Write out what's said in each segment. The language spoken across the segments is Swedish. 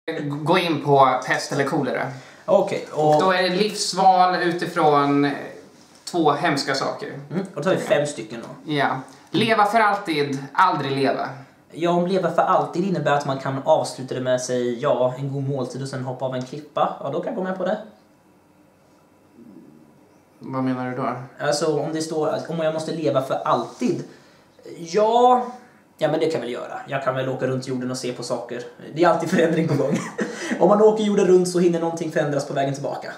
Gå in på pest eller kolera. Okej. Och då är det livsval utifrån 2 hemska saker. Och då tar vi 5 stycken då. Ja. Leva för alltid, aldrig leva. Ja, om leva för alltid innebär att man kan avsluta det med att säga en god måltid och sen hoppa av en klippa. Ja, då kan jag gå med på det. Vad menar du då? Alltså om det står om jag måste leva för alltid. Ja, men det kan jag väl göra. Jag kan väl åka runt jorden och se på saker. Det är alltid förändring på gång. Om man åker jorden runt så hinner någonting förändras på vägen tillbaka.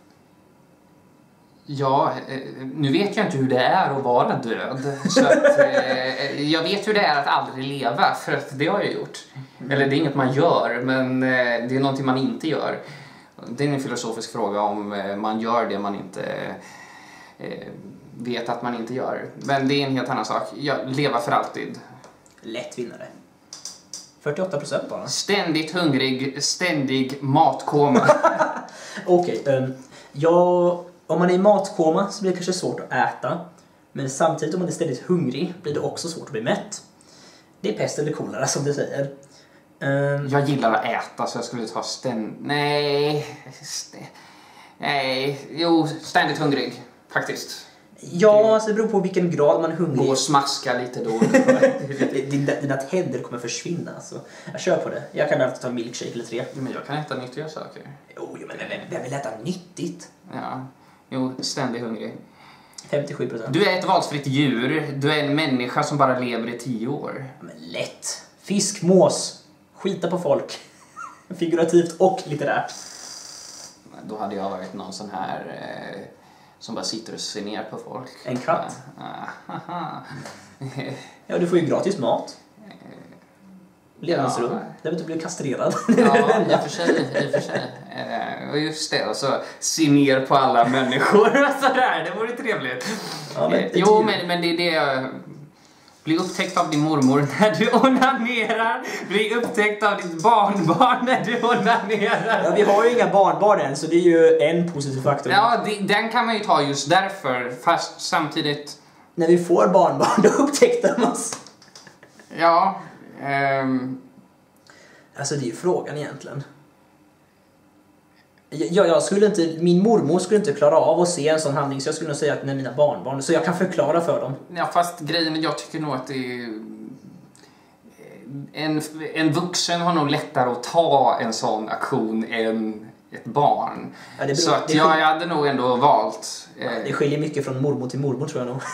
Ja, nu vet jag inte hur det är att vara död. Så att, jag vet hur det är att aldrig leva, för att det har jag gjort. Eller det är inget man gör, men det är någonting man inte gör. Det är en filosofisk fråga om man gör det man inte vet att man inte gör. Men det är en helt annan sak. Leva för alltid. Lätt vinnare. 48% bara. Ständigt hungrig, ständig matkoma. Okej, om man är i matkoma så blir det kanske svårt att äta. Men samtidigt om man är ständigt hungrig blir det också svårt att bli mätt. Det är pest eller kolera som du säger. Jag gillar att äta så jag skulle ta ständigt hungrig faktiskt. Ja, alltså det beror på vilken grad man är hungrig. Gå och smaska lite då. Dina tänder kommer försvinna alltså. Jag kör på det. Jag kan alltid ta en milkshake eller 3. Men jag kan äta nyttiga saker. Jo, men vem vill äta nyttigt? Ja, ständigt hungrig. 57%. Du är ett valsfritt djur. Du är en människa som bara lever i 10 år. Men lätt. Fisk, mås. Skita på folk. Figurativt och litterärt. Då hade jag varit någon sån här som bara sitter och ser ner på folk. En katt. Ja, du får ju gratis mat. Levnadsrum. Där du blir kastrerad. Ja, i och för sig. Och just det, och så se ner på alla människor och sådär. Det vore trevligt. Ja, men det är det. Bli upptäckt av din mormor när du onanerar. Bli upptäckt av ditt barnbarn när du onanerar. Ja, vi har ju inga barnbarn än, så det är ju en positiv faktor. Ja, den kan man ju ta just därför. Fast samtidigt... När vi får barnbarn, då upptäckte de oss. Ja. Alltså det är ju frågan egentligen. Jag skulle inte, min mormor skulle inte klara av att se en sån handling, så jag skulle nog säga att när mina barnbarn, så jag kan förklara för dem. Ja, fast grejen, jag tycker nog att det är... En vuxen har nog lättare att ta en sån aktion än ett barn. Ja, så att jag hade nog ändå valt... Det skiljer mycket från mormor till mormor, tror jag nog.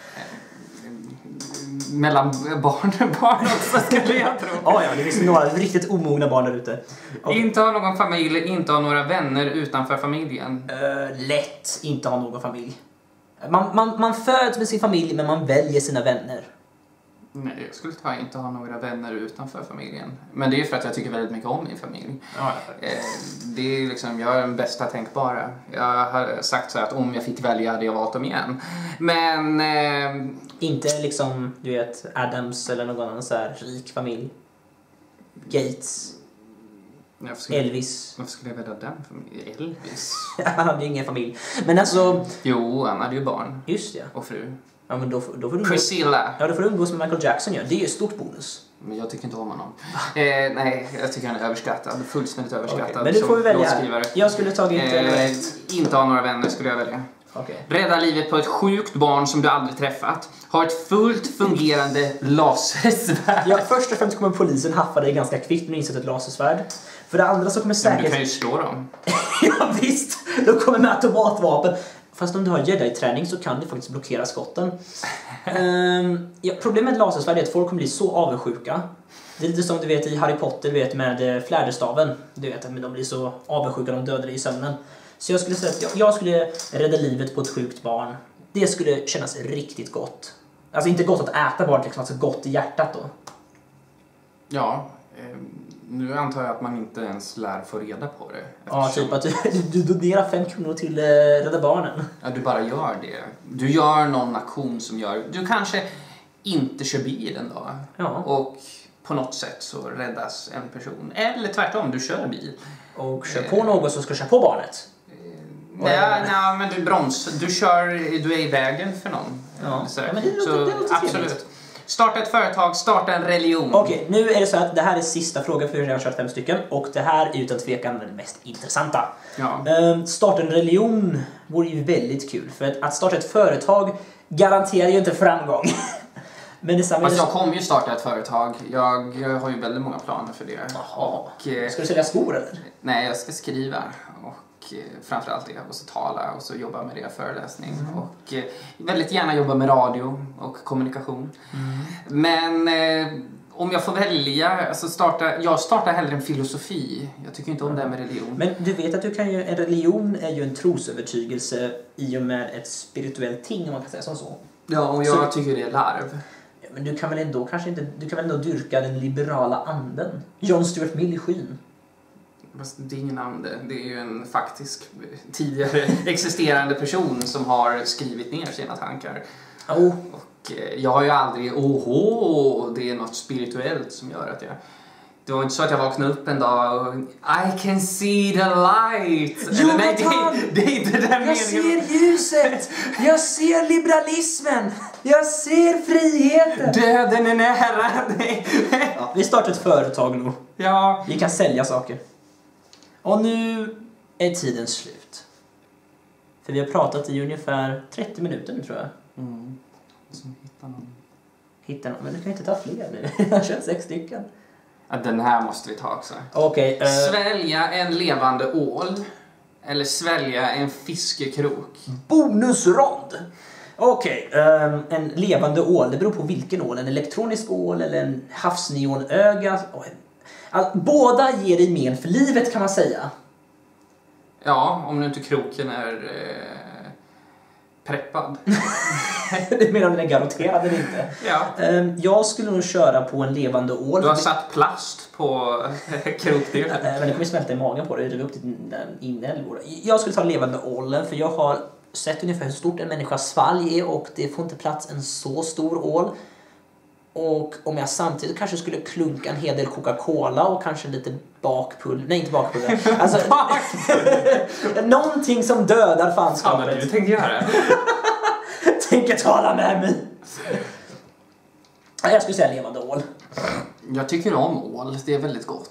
Mellan barn också, skulle jag tro. Ja, det finns några riktigt omogna barn där ute. Inte ha någon familj, inte ha några vänner utanför familjen. Lätt inte ha någon familj. Man föds med sin familj, men man väljer sina vänner. Nej, jag skulle inte ha några vänner utanför familjen. Men det är ju för att jag tycker väldigt mycket om min familj. Ja. Det är liksom, jag är den bästa tänkbara. Jag har sagt så att om jag fick välja hade jag valt dem igen. Men... Inte liksom, du vet, Adams eller någon annan så här rik familj. Gates. Elvis. Varför skulle jag välja den familjen? Elvis? Han hade ju ingen familj. Men alltså... Jo, han hade ju barn. Just det. Och fru. Ja, men då får du Priscilla. Ja, då får du umgås med Michael Jackson. Ja. Det är ju stort bonus. Men jag tycker inte om honom. Nej, jag tycker han är överskattad. Fullständigt överskattad. Okay. Men du får vi välja. Jag skulle tagit... Inte ha några vänner skulle jag välja. Okay. Rädda livet på ett sjukt barn som du aldrig träffat. Ha ett fullt fungerande lasersvärd. Ja, först och främst kommer polisen haffa dig ganska kvickt med insett ett lasersvärd. För det andra så kommer säkert... Du kan ju slå dem. Ja, visst. De kommer med automatvapen. Fast om du har Jedi-träning så kan du faktiskt blockera skotten. Problemet med lasersvärd är att folk kommer bli så avundsjuka. Det är lite som du vet i Harry Potter, du vet, med fläderstaven. Du vet att de blir så avundsjuka, de dödar dig i sömnen. Så jag skulle säga att jag skulle rädda livet på ett sjukt barn. Det skulle kännas riktigt gott. Alltså inte gott att äta barn, liksom, alltså gott i hjärtat då. Ja, nu antar jag att man inte ens lär få reda på det. Ja, typ att du donerar 5 kronor till Rädda Barnen. Ja, du bara gör det. Du gör någon aktion som gör... Du kanske inte kör bilen då. Ja. Och på något sätt så räddas en person. Eller tvärtom, du kör bil. Och kör på någon som ska köra på barnet. Nej, men du är i vägen för någon. Ja, så absolut. Starta ett företag, starta en religion. Okej, nu är det så att det här är sista frågan för jag har kört 5 stycken. Och det här är utan tvekan den mest intressanta. Ja. Starta en religion vore ju väldigt kul. För att starta ett företag garanterar ju inte framgång. Men Fast jag kommer ju starta ett företag. Jag har ju väldigt många planer för det. Jaha. Ska du sälja skor eller? Nej, jag ska skriva. Och framförallt det. Och så tala och så jobba med det, föreläsning. Och väldigt gärna jobba med radio och kommunikation. Men om jag får välja, alltså jag startar hellre en filosofi. Jag tycker inte om det här med religion. Men du vet att en religion är ju en trosövertygelse i och med ett spirituellt ting, om man kan säga som så. Ja, och jag tycker det är larv. Men du kan väl ändå dyrka den liberala anden. John Stuart Mill i skyn. Det är ingen ande. Det är ju en faktisk tidigare existerande person som har skrivit ner sina tankar. Oh. Och jag har ju aldrig, det är något spirituellt som gör att jag... Det var inte så att jag vaknade upp en dag och I can see the light. Jo, eller, nej, det är inte den meningen. Jag ser ljuset. Jag ser liberalismen. Jag ser friheten. Döden är nära. Ja, vi startar ett företag nu. Ja. Vi kan sälja saker. Och nu är tiden slut. För vi har pratat i ungefär 30 minuter nu, tror jag. Hitta någon. Men du kan inte ta fler nu. Jag har kört 6 stycken. Ja, den här måste vi ta också. Okej. Svälja en levande ål. Eller svälja en fiskekrok. Bonusrond! Okej, en levande ål. Det beror på vilken ål. En elektronisk ål eller en havsneonöga. Alltså, båda ger dig men för livet, kan man säga. Ja, om nu inte kroken är preppad. Det menar om den är garanterad eller inte. Ja. Jag skulle nog köra på en levande ål. Du har satt plast på krokdelen. Men det kommer smälta i magen på det. Det är upp till den inne. Jag skulle ta levande ålen, för jag har sett ungefär hur stort en människas svalg är och det får inte plats en så stor ål. Och om jag samtidigt kanske skulle klunka en hel del Coca-Cola och kanske lite bakpulver. Nej, inte bakpulver. Alltså, någonting som dödar fanskapet. Ja, men du tänkte göra. Tänker tala med mig. Jag skulle säga levande ål. Jag tycker om ål, det är väldigt gott.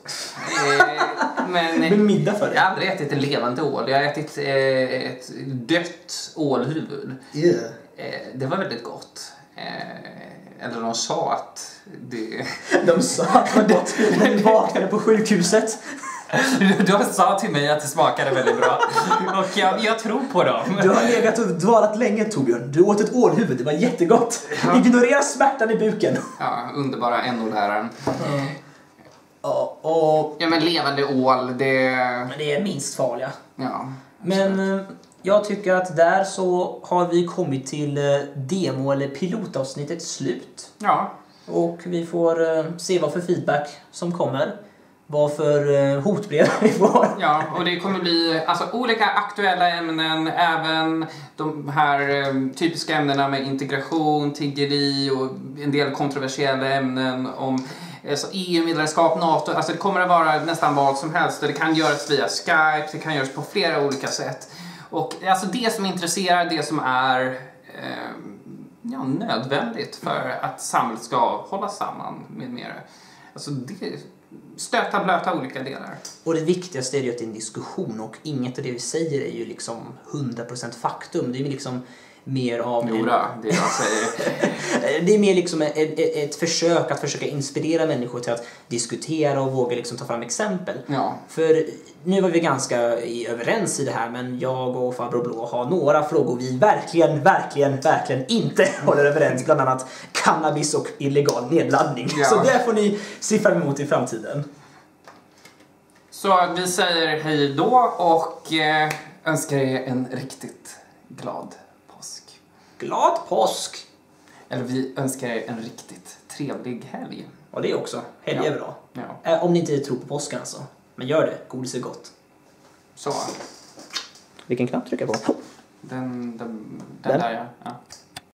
Men middag för det. Jag har aldrig ätit en levande ål. Jag har ätit ett dött ålhuvud. Yeah. Det var väldigt gott. Eller de sa att det... De sa att det var gott när vi vaknade på sjukhuset. Du sa till mig att det smakade väldigt bra. Och jag tror på dem. Du har legat och dvalat länge, Torbjörn. Du åt ett ålhuvud, det var jättegott. Ja. Ignorera smärtan i buken. Ja, underbara NO-läraren. Ja, men levande ål, det... Men det är minst farliga. Ja. Men jag tycker att där så har vi kommit till demo- eller pilotavsnittets slut. Ja. Och vi får se vad för feedback som kommer. Vad för hotbrev vi får. Ja, och det kommer bli olika aktuella ämnen, även de här typiska ämnena med integration, tiggeri och en del kontroversiella ämnen om EU-medlemskap, NATO. Alltså det kommer att vara nästan vad som helst. Det kan göras via Skype, det kan göras på flera olika sätt. Och alltså det som intresserar, det som är nödvändigt för att samhället ska hålla samman med mer. Alltså det stöta blöta olika delar. Och det viktigaste är ju att det är en diskussion och inget av det vi säger är ju liksom 100% faktum. Det är ju liksom mer av... det jag säger. Det är mer liksom ett försök att försöka inspirera människor till att diskutera och våga liksom ta fram exempel. Ja. För nu var vi ganska överens i det här, men jag och Farbror Blå har några frågor vi verkligen inte håller överens. Bland annat cannabis och illegal nedladdning. Ja. Så det får ni se fram emot i framtiden. Så vi säger hej då och önskar er en riktigt glad påsk. Glad påsk! Eller vi önskar er en riktigt trevlig helg. Och det också. Helg är bra. Ja. Om ni inte tror på påsken alltså. Men gör det. Godis är gott. Så. Vilken knapp trycker jag på? Den där ja.